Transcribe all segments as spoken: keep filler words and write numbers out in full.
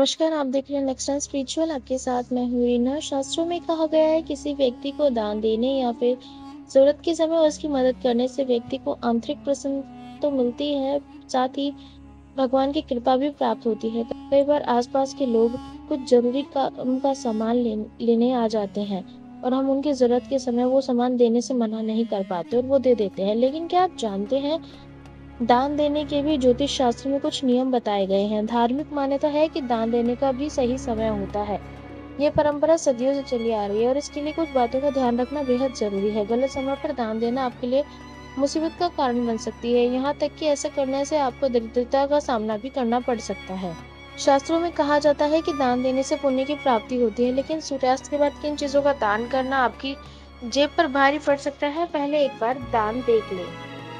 नमस्कार, आप देख रहे हैं नेक्स्ट टाइम स्पिरिचुअल। आपके साथ मैं हूँ रीना। शास्त्रों में कहा गया है किसी व्यक्ति को दान देने या फिर जरूरत के समय उसकी मदद करने से व्यक्ति को आंतरिक प्रसन्न तो मिलती है, साथ ही भगवान की कृपा भी प्राप्त होती है। कई बार आसपास के लोग कुछ जरूरी का उनका सामान ले, लेने आ जाते हैं और हम उनकी जरूरत के समय वो सामान देने से मना नहीं कर पाते और वो दे देते हैं। लेकिन क्या आप जानते हैं, दान देने के भी ज्योतिष शास्त्र में कुछ नियम बताए गए हैं। धार्मिक मान्यता है कि दान देने का भी सही समय होता है। ये परंपरा सदियों से चली आ रही है और इसके लिए कुछ बातों का ध्यान रखना बेहद जरूरी है। गलत समय पर दान देना आपके लिए मुसीबत का कारण बन सकती है, यहाँ तक कि ऐसा करने से आपको दरिद्रता का सामना भी करना पड़ सकता है। शास्त्रों में कहा जाता है कि दान देने से पुण्य की प्राप्ति होती है, लेकिन सूर्यास्त के बाद किन चीजों का दान करना आपकी जेब पर भारी पड़ सकता है, पहले एक बार दान देख लें।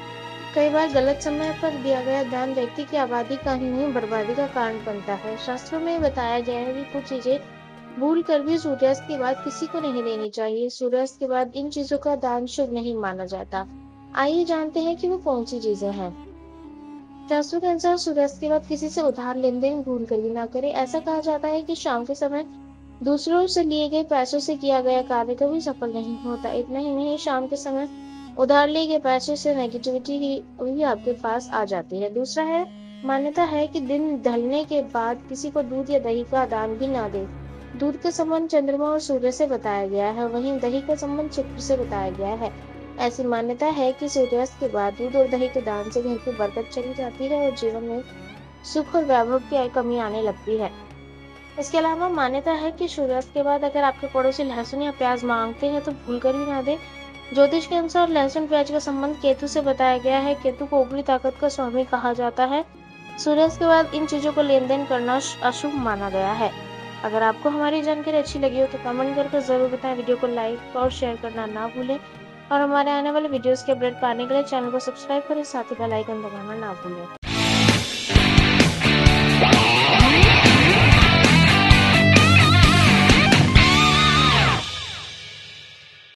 कई बार गलत समय पर दिया गया दान व्यक्ति की आबादी का ही नहीं बर्बादी का कारण बनता है। शास्त्रों में बताया गया है कि कुछ चीजें भूल कर भी सूर्यास्त के बाद किसी को नहीं देनी चाहिए। सूर्यास्त के बाद इन चीजों का दान शुभ नहीं माना जाता। आइए जानते हैं कि वो कौन सी चीजें हैं। शास्त्रों के अनुसार सूर्यास्त के बाद किसी से उधार लेन देन भूल कर भी ना करें। ऐसा कहा जाता है कि शाम के समय दूसरों से लिए गए पैसों से किया गया कार्य कभी सफल नहीं होता। इतना ही नहीं, शाम के समय उधार लिए गए पैसे से नेगेटिविटी ही भी आपके पास आ जाती है। दूसरा है, मान्यता है कि दिन ढलने के बाद किसी को दूध या दही का दान भी ना दे। दूध का संबंध चंद्रमा और सूर्य से बताया गया है, वहीं दही का संबंध शुक्र से बताया गया है। ऐसी मान्यता है कि सूर्यास्त के बाद दूध और दही के दान से घर की बरकत चली जाती है और जीवन में सुख और वैभव की कमी आने लगती है। इसके अलावा मान्यता है कि सूर्यास्त के बाद अगर आपके पड़ोसी लहसुन या प्याज मांगते हैं तो भूल कर भी ना दे। ज्योतिष के अनुसार लहसुन प्याज का संबंध केतु से बताया गया है। केतु को ऊपरी ताकत का स्वामी कहा जाता है। सूर्यास्त के बाद इन चीजों को लेन देन करना अशुभ माना गया है। अगर आपको हमारी जानकारी अच्छी लगी हो तो कमेंट करके जरूर बताएं। वीडियो को लाइक और शेयर करना ना भूलें और हमारे आने वाले वीडियोस के अपडेट पाने के लिए चैनल को सब्सक्राइब करें, साथ ही बेल आइकन दबाना ना भूलें।